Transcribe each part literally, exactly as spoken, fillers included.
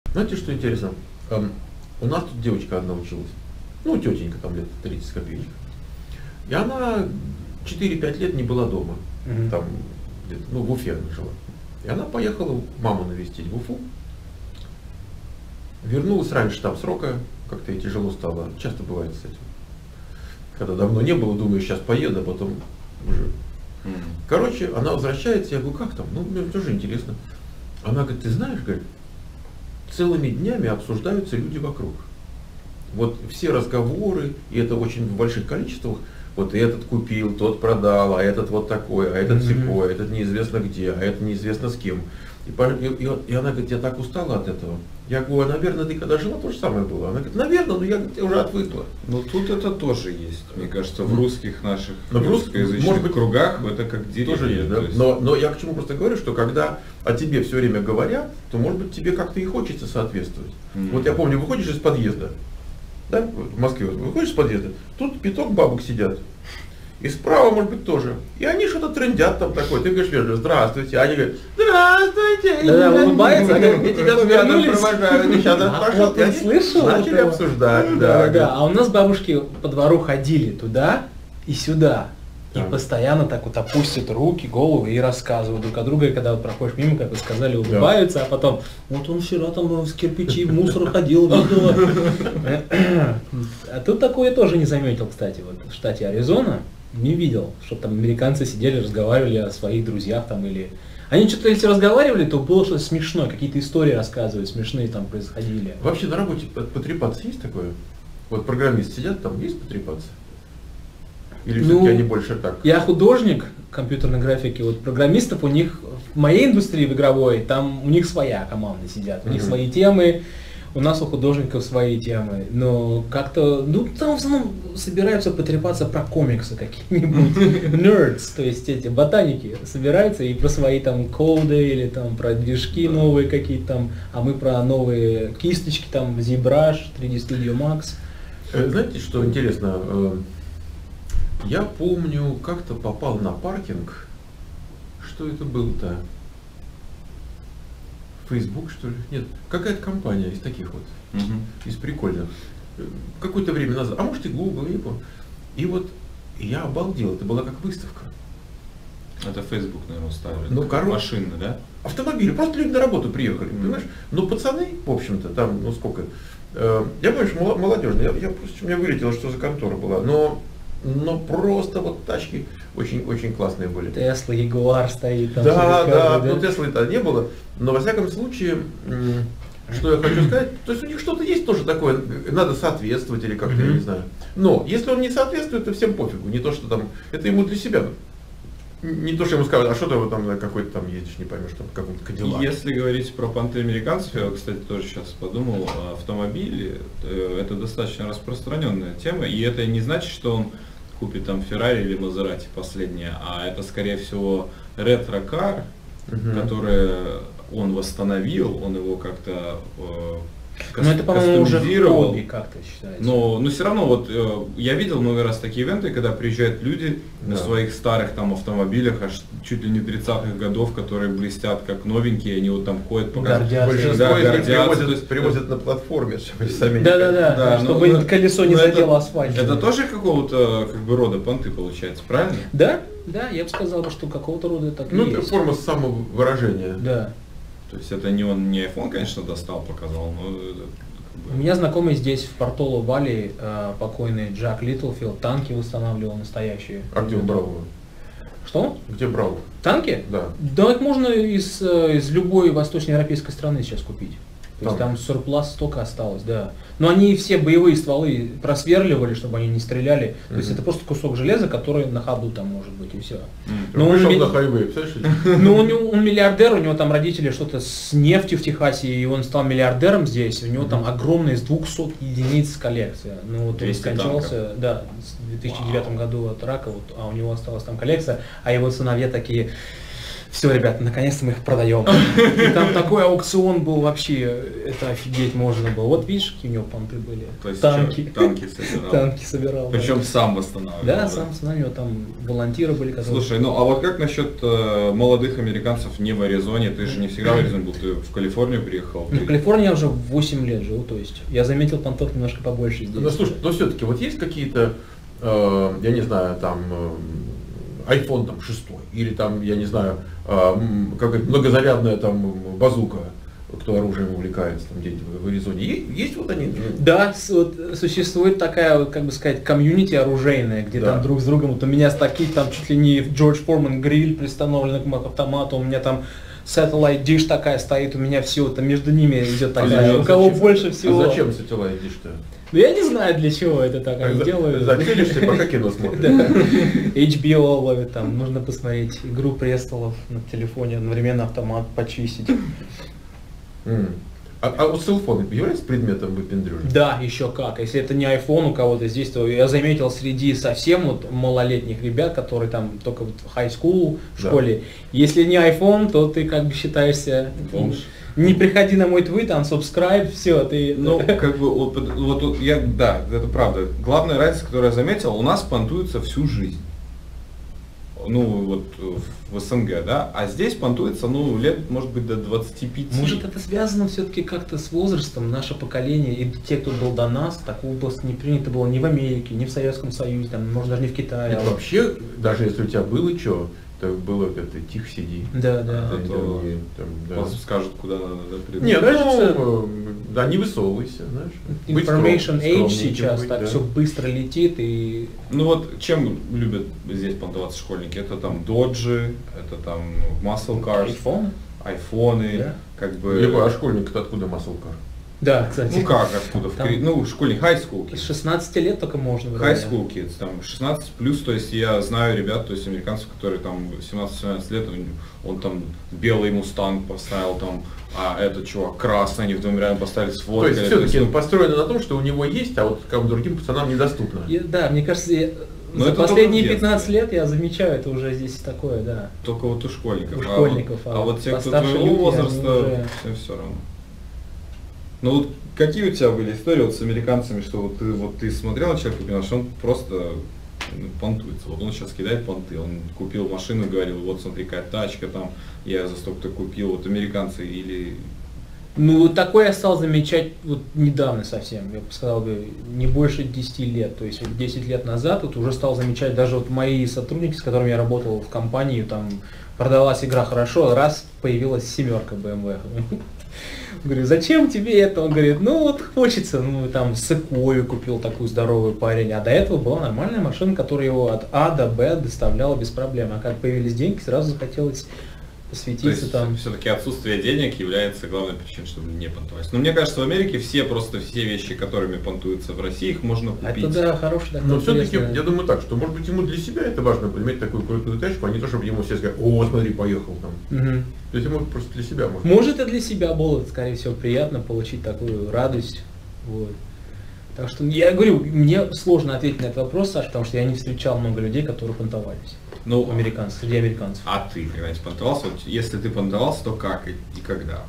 Знаете, что интересно? Эм, у нас тут девочка одна училась. Ну, тетенька там лет тридцать копеек. И она четыре-пять лет не была дома. Мгм. Там, где-то, ну, в Уфе она жила. И она поехала маму навестить в Уфу. Вернулась раньше там срока, как-то ей тяжело стало. Часто бывает с этим. Когда давно не было, думаю, сейчас поеду, а потом уже. Мгм. Короче, она возвращается, я говорю, как там? Ну, мне тоже интересно. Она говорит, ты знаешь, говорит, целыми днями обсуждаются люди вокруг. Вот все разговоры, и это очень в больших количествах, вот этот купил, тот продал, а этот вот такой, а этот Мгм. сякой, а этот неизвестно где, а это неизвестно с кем. И, по- и- и вот- и она говорит, я так устала от этого. Я говорю, а, наверное, ты когда жила, то же самое было. Она говорит, наверное, но я говорит, уже отвыкла. Ну тут это тоже есть, мне кажется, в русских наших Но в русских, русскоязычных может быть, кругах это как деревья. Тоже есть, да? то есть- Но, но я к чему просто говорю, что когда о тебе все время говорят, то может быть тебе как-то и хочется соответствовать. Мгм. Вот я помню, выходишь из подъезда, да, в Москве, вот, выходишь из подъезда, тут пяток бабок сидят. И справа, может быть, тоже. И они что-то трындят там такое. Ты говоришь, вежливо, здравствуйте. А они говорят, здравствуйте. Да-да, улыбаются, Я они тебя взглядом вернулись. провожаю. Они сейчас А пошел. вот И он они слышал начали этого? обсуждать. Да, Да, да. А у нас бабушки по двору ходили туда и сюда. И Да. постоянно так вот опустят руки, головы и рассказывают друг о друге. И когда вот проходишь мимо, как вы сказали, улыбаются, а потом, вот он вчера там с кирпичи в мусор ходил, видела. А тут такое я тоже не заметил, кстати, вот в штате Аризона. Не видел, чтобы там американцы сидели, разговаривали о своих друзьях там или... Они что-то, если разговаривали, то было что-то смешное, какие-то истории рассказывают, смешные там происходили. Вообще на работе по- потрепаться есть такое? Вот программисты сидят, там есть потрепаться? Или Ну, все-таки они больше так? Я художник компьютерной графики, вот программистов у них в моей индустрии в игровой, там у них своя команда сидят, у них Мгм. свои темы, у нас у художников свои темы, но как-то, ну там в основном собираются потрепаться про комиксы какие-нибудь, nerds, то есть эти ботаники собираются и про свои там коды или там про движки новые какие-то там, а мы про новые кисточки там, ZBrush, три дэ Studio Max. Э, Знаете, что интересно? Э, Я помню, как-то попал на паркинг. Что это было-то? Facebook, что ли? Нет, какая-то компания из таких вот, Мгм. из прикольных. Э, Какое-то время назад, а может и Google, я не помню. И вот я обалдел, это была как выставка. Это Facebook, наверное, ставили. Ну, короче- Машины, да? Автомобили, просто люди на работу приехали, Мгм. понимаешь? Но пацаны, в общем-то, там, ну сколько, э, я помню, что молодежный, я, я просто, у меня вылетело, что за контора была, но, но просто вот тачки очень-очень классные были. Тесла, Ягуар стоит там. Да, все да, рассказывает, ну Теслы-то не было, но во всяком случае, м, что я хочу сказать, то есть у них что-то есть тоже такое, э, надо соответствовать или как-то, я не Мгм. знаю. Но если он не соответствует, то всем пофигу, не то, что там, это ему для себя. Не то, что ему скажут, а что ты вот там на какой-то там ездишь, не поймешь, там в каком-то Кадиллаке. Если говорить про понты американцев, я, кстати, тоже сейчас подумал, автомобили, э, это достаточно распространенная тема, и это не значит, что он купит там Феррари или Мазерати последнее, а это, скорее всего, ретро-кар, Мгм. который он восстановил, он его как-то э, кас- Ну это, по-моему, уже кастомизировал. хобби как-то считается. Но, но все равно, вот э, я видел много раз такие ивенты, когда приезжают люди на Да. своих старых там автомобилях, аж чуть ли не тридцатых годов, которые блестят как новенькие, они вот там ходят, показывают. Гордятся. Большинство Да, из них гордятся, привозят, то есть- привозят на платформе, чтобы сами не Да-да-да, Да, чтобы ну, ну, колесо не ну, это- задело асфальт. Это тоже какого-то как бы рода понты получается, правильно? Да, да, я бы сказал, что какого-то рода так и Ну, это есть. форма самовыражения. Да. То есть это не он не iPhone, конечно, достал, показал, но это как бы- У меня знакомый здесь в Портоло Валли, э, покойный Джак Литлфилд, танки восстанавливал настоящие. А где он брал его? Что? Где брал? Танки? Да. Да, их можно из, э, из любой восточноевропейской страны сейчас купить. То есть Там. там сурплас столько осталось, да. Но они все боевые стволы просверливали, чтобы они не стреляли. То есть Мгм. это просто кусок железа, который на ходу там может быть, и все. М. Ну, Он он вышел ми- на хайвей, представляешь? Ну, у него, он миллиардер, у него там родители что-то с нефтью в Техасе, и он стал миллиардером здесь. У него там огромная из двухсот единиц коллекция. Ну, вот он двести скончался, да, в две тысячи девятом году от рака, вот, а у него осталась там коллекция, а его сыновья такие: все, ребята, наконец-то мы их продаем. И там такой аукцион был вообще, это офигеть можно было. Вот видишь, какие у него понты были. То есть танки. что, танки собирал. Танки собирал. Причем да. сам восстанавливал. Да, сам устанавливал, там волонтеры были, которые... Слушай, ну а вот как насчет э, молодых американцев не в Аризоне? Ты же не всегда в Аризоне был, ты в Калифорнию приехал. Ну, ты... в Калифорнии я уже восемь лет живу, то есть я заметил понтов немножко побольше здесь. Ну слушай, но все-таки вот есть какие-то, э, я не знаю, там э, iPhone там шестой, или там, я не знаю, э, какая-то многозарядная там базука, кто оружием увлекается там где-нибудь в Аризоне. Есть, есть вот они? Да, с- вот, существует такая, вот, как бы сказать, комьюнити оружейная, где Да. там друг с другом, вот у меня с таких там чуть ли не Джордж Форман гриль пристановлен к автомату, у меня там Satellite Dish такая стоит, у меня все, там между ними идет такая, зачем- у кого зачем- больше всего. А зачем Satellite Dish-то? Ну я не знаю, для чего это так они За- делают. Зацелишься, пока кино смотришь. Да. эйч би о ловит там, нужно посмотреть «Игру престолов» на телефоне, одновременно автомат почистить. М. А, а вот селфон является предметом выпендрежа? Да, еще как. Если это не iPhone у кого-то здесь, то я заметил среди совсем вот малолетних ребят, которые там только вот в high school, в Да. школе, если не iPhone, то ты как бы считаешься... Бомж. Не приходи на мой твит, там subscribe, все, ты... Ну, как бы, вот, вот, вот я, да, это правда. Главная разница, которую я заметил, у нас понтуется всю жизнь. Ну, вот в СНГ, да, а здесь понтуется, ну, лет, может быть, до двадцати пяти. Может, это связано все-таки как-то с возрастом, наше поколение и те, кто был до нас, такого просто не принято было ни в Америке, ни в Советском Союзе, там, может, даже не в Китае. И а вот- вообще, даже если у тебя было что, то было это тихо сиди. Да, да. А Там, то не- там, да. Вас скажут, куда надо, да, придумать. Нет, Кажется- ну, э, да, не высовывайся, знаешь. Быть Information скром- Age скромненьким сейчас, быть, так да. все быстро летит и... Ну вот, чем любят здесь понтоваться школьники? Это там доджи, это там muscle cars, iPhone? айфоны, Да. как бы... Либо, а школьник-то откуда маслкар? Да, кстати. Ну как, откуда? В Там- Кори- Ну, школьник, high school С kids. шестнадцати лет только можно. High вроде. school kids, там шестнадцать плюс, то есть я знаю ребят, то есть американцев, которые там семнадцать-семнадцать лет, он, он там белый мустанг поставил, там, а этот чувак красный, они вдвоем рядом поставили с То водкой. есть все-таки ну, построено на том, что у него есть, а вот как бы другим пацанам недоступно. Я- да, мне кажется, я- Но за это только последние в детстве. пятнадцать лет я замечаю, это уже здесь такое, да. только вот у школьников. У а школьников, вот, а а вот вот те, кто постарше твоего люди, они возраста, уже- всем все равно. Ну вот какие у тебя были истории вот с американцами, что вот ты, вот ты смотрел на человека и понял, что он просто ну, понтуется. Вот он сейчас кидает понты, он купил машину и говорил, вот смотри, какая тачка там, я за столько-то купил, вот американцы или... Ну, вот такое я стал замечать вот недавно совсем, я бы сказал, бы, не больше десяти лет. То есть вот десять лет назад вот уже стал замечать даже вот мои сотрудники, с которыми я работал в компании, там продалась игра хорошо, раз появилась семерка бэ эм вэ. Говорю, зачем тебе это? Он говорит, ну вот хочется, ну там Секвою купил такую здоровую парень, а до этого была нормальная машина, которая его от А до Б доставляла без проблем. А как появились деньги, сразу захотелось То посвятиться есть там. все-таки отсутствие денег является главной причиной, чтобы не понтовать. Но мне кажется, в Америке все просто все вещи, которыми понтуются в России, их можно А купить. это да, хороший такой. Но все-таки, интересный- я думаю так, что может быть ему для себя это важно, иметь такую крутую тачку, а не то, чтобы ему все сказали, о, смотри, поехал там. Мгм. То есть ему просто для себя можно. Может, и для себя было, скорее всего, приятно получить такую радость. Вот. Так что я говорю, мне сложно ответить на этот вопрос, Саш, потому что я не встречал много людей, которые понтовались. Ну, Американцев, среди американцев. а ты когда-нибудь понтовался? Вот если ты понтовался, то как и, и когда?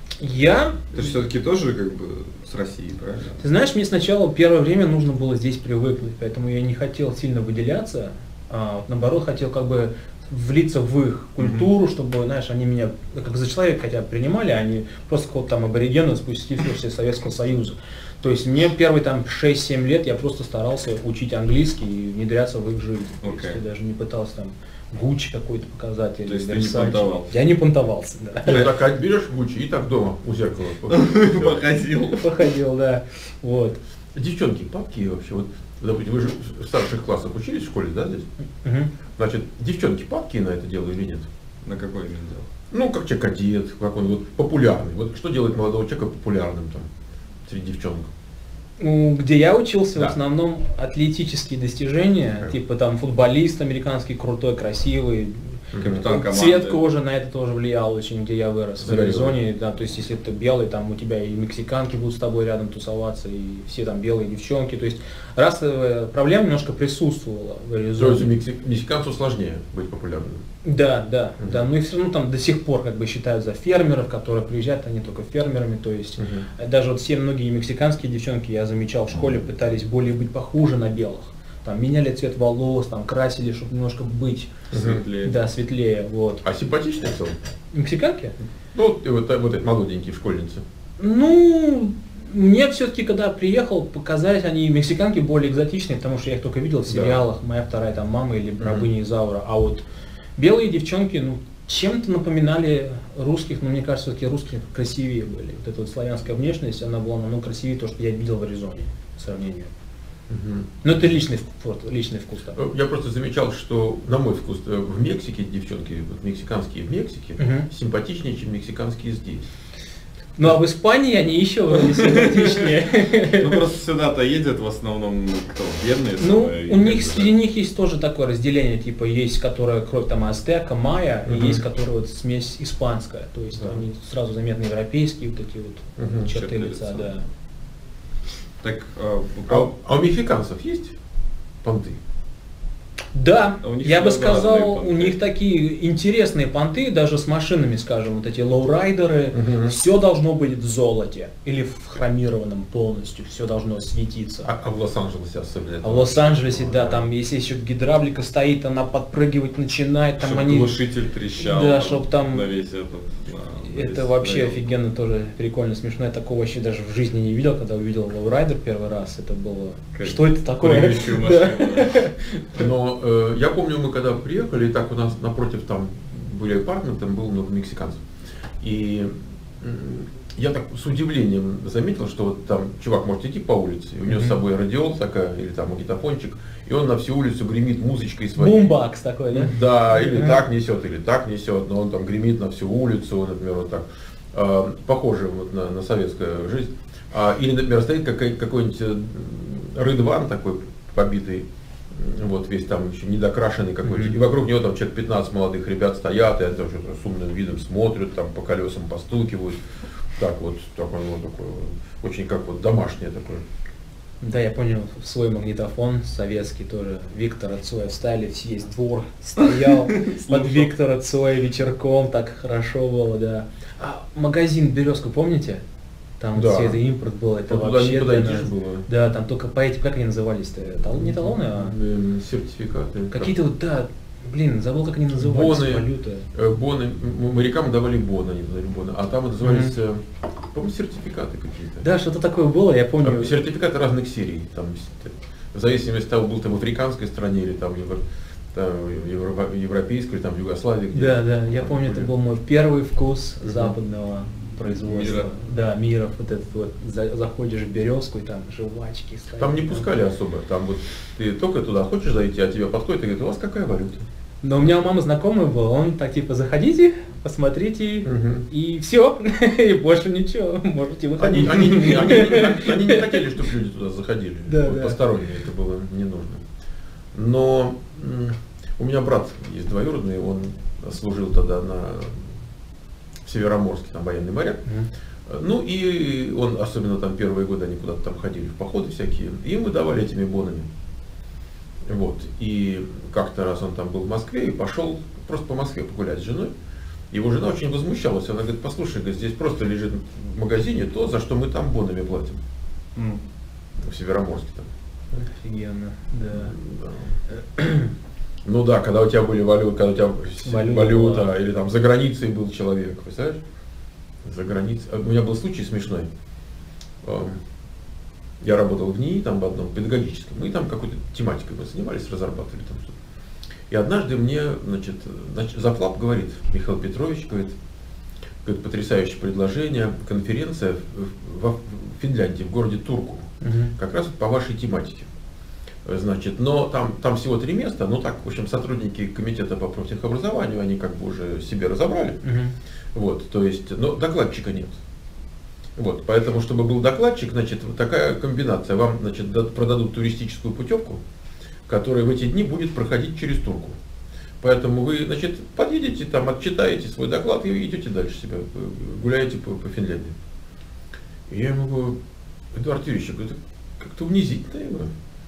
Я, Ты же все-таки тоже как бы с России, правильно? ты знаешь, мне сначала первое время нужно было здесь привыкнуть, поэтому я не хотел сильно выделяться, а вот наоборот хотел как бы влиться в их культуру, чтобы, знаешь, они меня как за человека хотя бы принимали, а не просто какого-то там аборигена, спустившегося из Советского Союза. То есть мне первые там шесть-семь лет я просто старался учить английский и внедряться в их жизнь. То есть Окей. я даже не пытался там Гуччи какой-то показать или То есть ты не Versace. понтовался? Я не понтовался, да. Ты так берешь Гуччи и так дома у зеркала. Походил. Походил, да. Вот. Девчонки, папки вообще, вот, допустим, вы же в старших классах учились в школе, да, здесь? Мгм. Значит, девчонки папки на это дело или нет? На какой именно дело? Ну, как человек одет, как он вот популярный. Вот что делает молодого человека популярным там среди девчонок? Ну, где я учился, Да. в основном атлетические достижения, Ага. типа там футболист американский крутой, красивый, Капитан команды. Цвет кожи на это тоже влиял очень, где я вырос, в Загорелый. Аризоне, да, то есть если ты белый, там у тебя и мексиканки будут с тобой рядом тусоваться, и все там белые девчонки, то есть расовая проблема немножко присутствовала в То есть Аризоне. мексик- мексиканцу сложнее быть популярным. Да, да, Мгм. да, ну и все равно там до сих пор как бы считают за фермеров, которые приезжают, они только фермерами, то есть Мгм. даже вот все многие мексиканские девчонки, я замечал, в школе пытались более быть похуже на белых, там меняли цвет волос, там красили, чтобы немножко быть, Светлее. да, светлее, вот. А симпатичные в целом? Мексиканки? Ну, вот, вот, вот эти молоденькие школьницы. Ну, мне все-таки, когда приехал, показались они, мексиканки, более экзотичные, потому что я их только видел в Да. сериалах «Моя вторая там мама» или Мгм. «Рабыня Изаура». А вот белые девчонки, ну, чем-то напоминали русских, но мне кажется, все-таки русские красивее были. Вот эта вот славянская внешность, она была намного красивее, то, что я видел в Аризоне, по сравнению. Мгм. Ну, это личный вкус, личный вкус такой. Я просто замечал, что, на мой вкус, э, в Мексике девчонки, вот мексиканские в Мексике, Мгм. симпатичнее, чем мексиканские здесь. Ну, а в Испании они еще более симпатичнее. Ну просто сюда-то ездят в основном кто? Бедные Ну, самые, у них, как бы, среди них есть тоже такое разделение, типа есть, которая кровь там азтека, майя, Мгм. и есть, которая вот смесь испанская, то есть Да. они сразу заметны европейские вот эти вот Мгм. черты Черты лица, лица. да. Так, а, А, а у мексиканцев есть понты? Да, А у них я бы своеобразные сказал, понты. у них такие интересные понты, даже с машинами, скажем, вот эти лоурайдеры, Мгм. все должно быть в золоте или в хромированном полностью, все должно светиться. А, а в Лос-Анджелесе особенно? А в Лос-Анджелесе, да, там, если еще гидравлика стоит, она подпрыгивать начинает, там Чтоб они... глушитель трещал. Да, чтоб там- На весь этот. на весь Это вообще район. офигенно тоже прикольно, смешно. Я такого вообще даже в жизни не видел, когда увидел лоурайдер первый раз. Это было... Как Что это такое? прыгающую Да. машину. Но э, я помню, мы когда приехали, и так у нас напротив там были апартаменты, там было много мексиканцев. И м, я так с удивлением заметил, что вот там чувак может идти по улице, и у него с Мгм. собой радиол такая, или там магнитофончик, и он на всю улицу гремит музычкой своей. Бумбакс такой, да? Да, или Мгм. так несет, или так несет, но он там гремит на всю улицу, например, вот так. Э, похоже вот на, на советскую жизнь. А, или, например, стоит какой- какой-нибудь э, рыдван такой побитый, м, вот весь там еще недокрашенный какой-то, Мгм. и вокруг него там человек пятнадцать молодых ребят стоят, и они там что-то с умным видом смотрят, там по колесам постукивают. Так вот, такой вот такой, вот, очень как вот домашнее такое. Да, я понял, свой магнитофон советский тоже. Виктора Цоя встали, весь двор стоял под Виктора Цоя вечерком, так хорошо было, да. А магазин «Березка», помните? Там Да. все это импорт был, это Ну, туда вообще... не для подойдешь нас- было. Да, там только по этим, как они назывались-то? Тал- Не талоны, а Эм, Сертификаты. какие-то вот, да, блин, забыл, как они назывались, Боны. валюта. Э, Боны, м- морякам давали боны, они давали боны, а там назывались, э, по-моему, сертификаты какие-то. Да, что-то такое было, я помню. А, Сертификаты разных серий, там, с- в зависимости от того, был ты в африканской стране или там, евро- там, евро- европейской, или там в Югославии. где- Да, да, я там помню, это были. был мой первый вкус Мгм. западного производства. Мира. Да, мира, вот этот вот, за- заходишь в «Березку» и там жвачки стоят. Там не пускали особо, там вот ты только туда хочешь зайти, а тебе подходит и говорит, у вас какая валюта? Но у меня у мамы знакомый был, он так типа, заходите, посмотрите, Мгм. и все, и больше ничего, можете Они, выходить. они, не- они, не- они не хотели, чтобы люди туда заходили. Да, Вот да. посторонние это было не нужно. Но м, у меня брат есть двоюродный, он служил тогда на в Североморске, там военный моряк. Мгм. Ну и он, особенно там первые годы, они куда-то там ходили в походы всякие, и им выдавали этими бонами. Вот. И как-то раз он там был в Москве и пошел просто по Москве погулять с женой. Его жена очень возмущалась. Она говорит, послушай, говорит, здесь просто лежит в магазине то, за что мы там бонами платим. М. В Североморске там. Офигенно, да. Да. Ну да, когда у тебя были валюты, когда у тебя Валюта валюта, была. или там за границей был человек, представляешь? За границей. А У меня был случай смешной. Эм, Я работал в НИИ, там в одном педагогическом, и там какой-то тематикой мы занимались, разрабатывали там что-то. И однажды мне, значит, нач- завлаб говорит, Михаил Петрович, говорит, говорит, потрясающее предложение, конференция в, в- в Финляндии, в городе Турку, Мгм. как раз по вашей тематике. Значит, но там, там всего три места, ну так, в общем, сотрудники комитета по профтехобразованию, они как бы уже себе разобрали. Мгм. Вот, то есть, но докладчика нет. Вот, поэтому, чтобы был докладчик, значит, вот такая комбинация. Вам, значит, дад- продадут туристическую путевку, которая в эти дни будет проходить через Турку. Поэтому вы, значит, подъедете, там, отчитаете свой доклад и идете дальше себя, гуляете по, по Финляндии. И я ему говорю, Эдуард Юрьевич, это как-то унизительно. Его.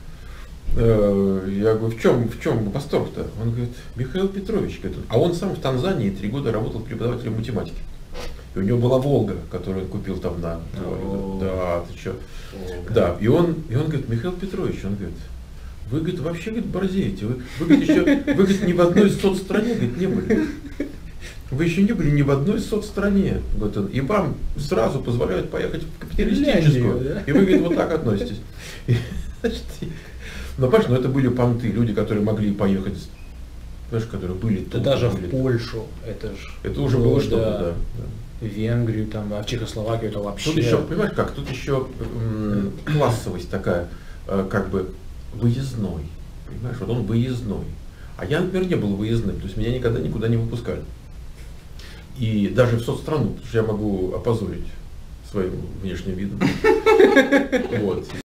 Я говорю, в чем, в чем восторг-то? Он говорит, Михаил Петрович, говорит, а он сам в Танзании три года работал преподавателем математики. И у него была Волга, которую он купил там на... Да, ты что? Да, и он, и он говорит, Михаил Петрович, он говорит, вы, говорит, вообще, говорит, борзеете, вы, вы, говорит, еще, вы, говорит, ни в одной соцстране, говорит, не были. Вы еще не были ни в одной соцстране, говорит он, и вам сразу позволяют поехать в капиталистическую, да? И вы, говорит, вот так относитесь. И, значит, ну, понимаешь, ну это были понты, люди, которые могли поехать, знаешь, которые были тут. Да тут, даже были в Польшу, это же... Это уже было, было что-то, да. да. В Венгрию, там, а в Чехословакию это вообще... Тут еще, понимаешь как, тут еще м- классовость такая, э, как бы выездной, понимаешь, вот он выездной. А я, например, не был выездным, то есть меня никогда никуда не выпускали. И даже в соцстрану, потому что я могу опозорить своим внешним видом. Вот.